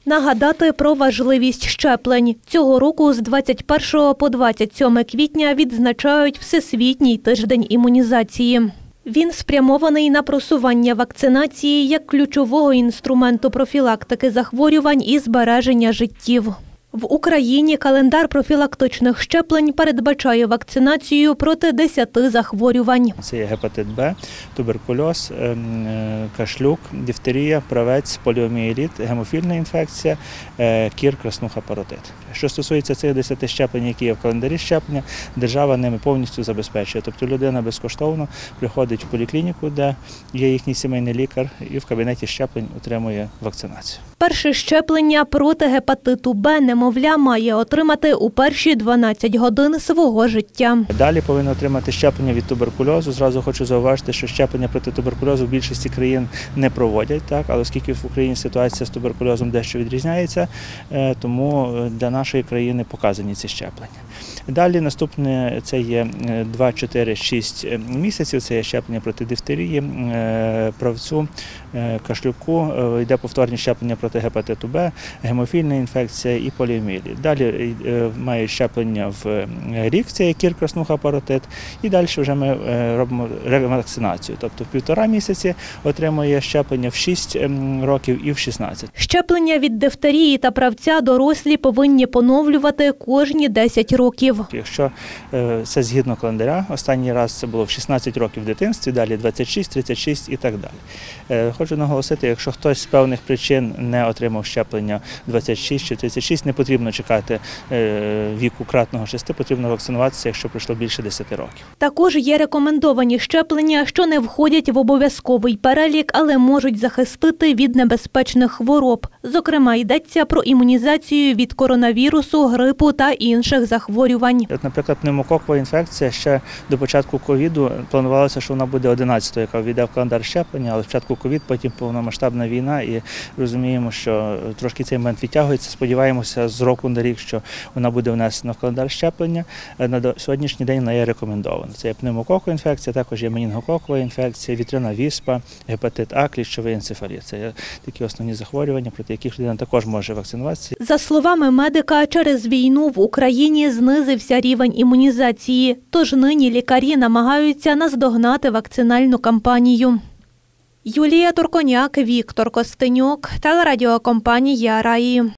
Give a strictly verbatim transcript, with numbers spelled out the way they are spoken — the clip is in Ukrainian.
Нагадати про важливість щеплень. Цього року з двадцять першого по двадцять сьоме квітня відзначають Всесвітній тиждень імунізації. Він спрямований на просування вакцинації як ключового інструменту профілактики захворювань і збереження життів. В Україні календар профілактичних щеплень передбачає вакцинацію проти десяти захворювань. Це є гепатит Б, туберкульоз, кашлюк, дифтерія, правець, поліомієліт, гемофільна інфекція, кір, краснуха, паротит. Що стосується цих десяти щеплень, які є в календарі щеплення, держава ними повністю забезпечує. Тобто людина безкоштовно приходить в поліклініку, де є їхній сімейний лікар, і в кабінеті щеплень отримує вакцинацію. Перше щеплення проти гепатиту Б немовля має отримати у перші дванадцять годин свого життя. Далі повинно отримати щеплення від туберкульозу. Зразу хочу зауважити, що щеплення проти туберкульозу в більшості країн не проводять, так? Але оскільки в Україні ситуація з туберкульозом дещо відрізняється, тому для нашої країни показані ці щеплення. Далі наступне це є два, чотири, шість місяців, це є щеплення проти дифтерії, правцю, кашлюку, йде повторні щеплення проти гепатиту Б, гемофільна інфекція і поліомієліт. Далі має щеплення в рік, це є кір, краснуха, паротит, і далі вже ми робимо ревакцинацію. Тобто в півтора місяці отримує щеплення в шість років і в шістнадцять. Щеплення від дифтерії та правця дорослі повинні поновлювати кожні десять років. Якщо це згідно календаря, останній раз це було в шістнадцять років в дитинстві, далі двадцять шість, тридцять шість і так далі. Хочу наголосити, якщо хтось з певних причин не отримав щеплення двадцять шість чи тридцять шість, не потрібно чекати віку кратного шести, потрібно вакцинуватися, якщо пройшло більше десяти років. Також є рекомендовані щеплення, що не входять в обов'язковий перелік, але можуть захистити від небезпечних хвороб. Зокрема, йдеться про імунізацію від коронавірусу, грипу та інших захворювань. От, наприклад, пневмококова інфекція ще до початку ковіду планувалося, що вона буде одинадцятою, яка ввійде в календар щеплення, але спочатку ковід, потім повномасштабна війна, і розуміємо, що трошки цей момент відтягується. Сподіваємося з року на рік, що вона буде внесена в календар щеплення. На сьогоднішній день вона є рекомендована. Це є пневмококова інфекція, також є менінгококова інфекція, вітряна віспа, гепатит А, кліщовий енцефаліт. Це є такі основні захворювання, проти яких людина також може вакцинуватися. За словами медика, через війну в Україні знизився рівень імунізації, тож нині лікарі намагаються наздогнати вакцинальну кампанію. Юлія Турконяк, Віктор Костенюк, телерадіокомпанія «Раї».